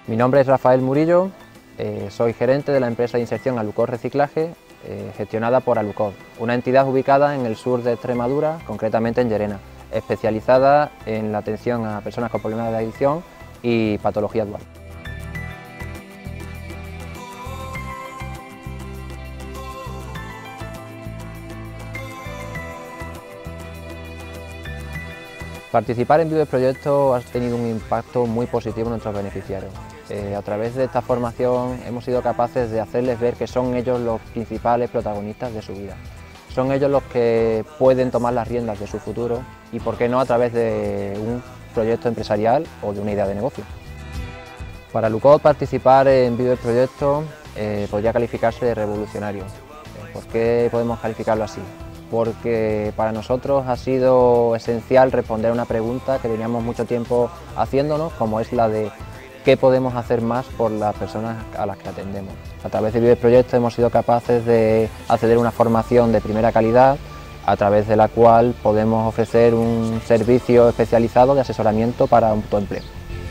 Mi nombre es Rafael Murillo, soy gerente de la empresa de inserción Alucor Reciclaje, gestionada por Alucor, una entidad ubicada en el sur de Extremadura, concretamente en Llerena, especializada en la atención a personas con problemas de adicción y patología dual. Participar en Vive Proyecto ha tenido un impacto muy positivo en nuestros beneficiarios. A través de esta formación hemos sido capaces de hacerles ver que son ellos los principales protagonistas de su vida. Son ellos los que pueden tomar las riendas de su futuro y, por qué no, a través de un proyecto empresarial o de una idea de negocio. Para Alucor, participar en Vive Proyecto podría calificarse de revolucionario. ¿Por qué podemos calificarlo así? Porque para nosotros ha sido esencial responder a una pregunta que teníamos mucho tiempo haciéndonos, como es la de qué podemos hacer más por las personas a las que atendemos. A través de Vive Proyecto hemos sido capaces de acceder a una formación de primera calidad, a través de la cual podemos ofrecer un servicio especializado de asesoramiento para autoempleo.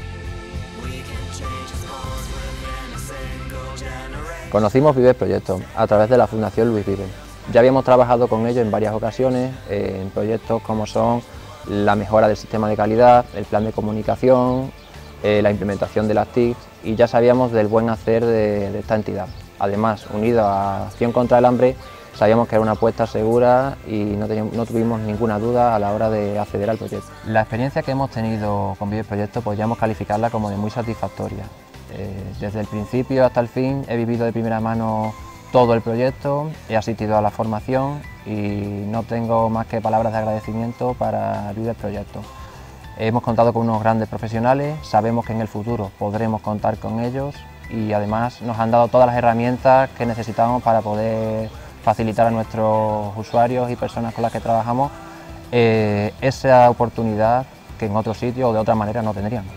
Conocimos Vive Proyecto a través de la Fundación Luis Vive. Ya habíamos trabajado con ellos en varias ocasiones, en proyectos como son la mejora del sistema de calidad, el plan de comunicación, la implementación de las TIC, y ya sabíamos del buen hacer de esta entidad. Además, unido a Acción contra el Hambre, sabíamos que era una apuesta segura y no tuvimos ninguna duda a la hora de acceder al proyecto. La experiencia que hemos tenido con Vive Proyecto podríamos calificarla como de muy satisfactoria. Desde el principio hasta el fin he vivido de primera mano todo el proyecto, he asistido a la formación y no tengo más que palabras de agradecimiento para Vive Proyecto. Hemos contado con unos grandes profesionales, sabemos que en el futuro podremos contar con ellos y además nos han dado todas las herramientas que necesitamos para poder facilitar a nuestros usuarios y personas con las que trabajamos esa oportunidad que en otro sitio o de otra manera no tendríamos.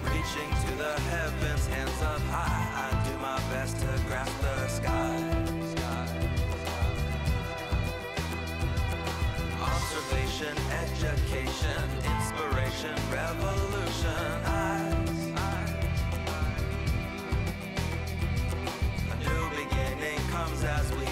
Education, inspiration, revolution. A new beginning comes as we